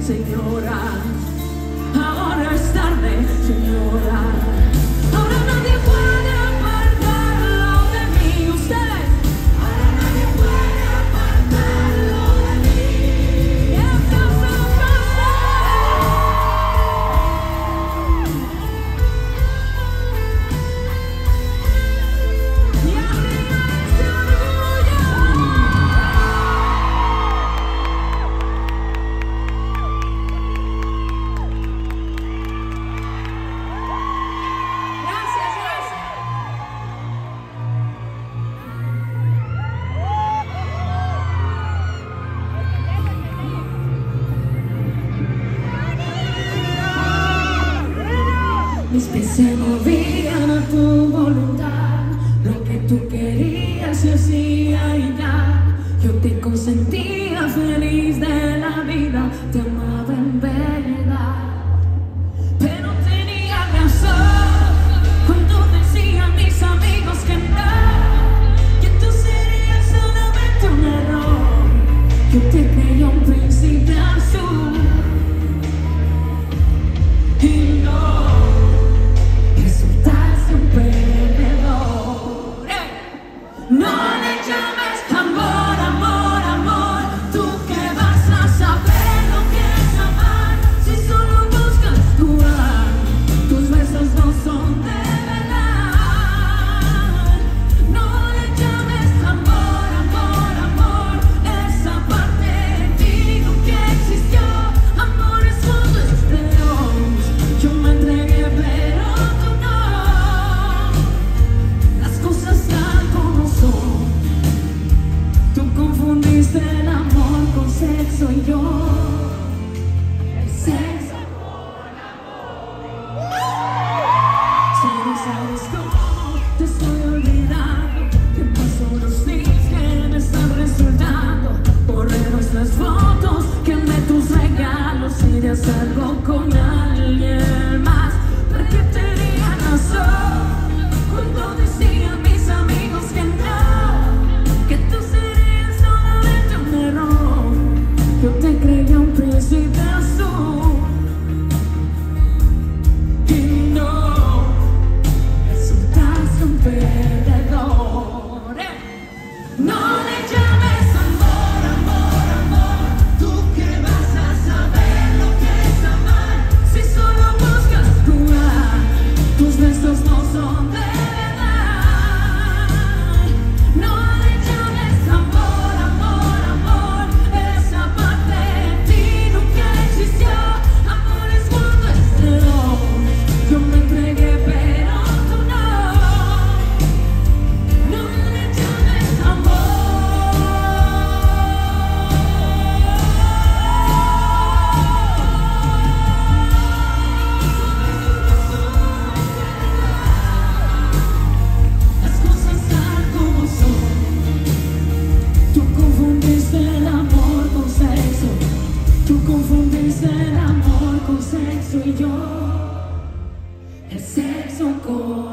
señora. Ahora es tarde, señora. Ahora nadie puede apartarlo de mí. Usted, ahora nadie puede apartarlo de mí. Y esto se lo pasa. Y arriba ese orgullo. Gracias, gracias. Mis pies se movían a tu voluntad, lo que tú querías se hacía y ya. Yo te consentía, feliz de la vida, te amaba en verdad. Pero tenía razón cuando decían mis amigos que tú serías solamente un error. Yo te creía un príncipe azul. Y no, resultaste un perdedor. No le llames amor, amor, amor. Tú que vas a saber lo que es amar si solo buscas jugar. Tus besos no son de verdad. No le llames amor, amor, amor. Esa parte de ti nunca existió. Amor es solo estereos. Yo me entregué pero tú no. Las cosas tal como son. Tú confundiste el amor con sexo y yo el sexo con amor. ¿Sabes cómo te estoy olvidando? Que paso los días que me están resultando. Borré nuestras fotos, quemé tus regalos y ya salgo con alguien más. Porque tenía razón cuando decían mis amigos que tú serías solamente un error. Yo te creía un príncipe azul. Y no, resultaste un perdedor. No le llames amor, amor, amor. Tú que vas a saber lo que es amar si solo buscas jugar. Tus besos no son de verdad. No le llames amor, amor, amor. Esa parte de ti nunca existió. Amor es cuando esteros. Yo me entregué pero tú no. No le llames Las cosas tal como son. Tú confundiste el amor con sexo. Tú confundiste el amor con sexo y yo el sexo con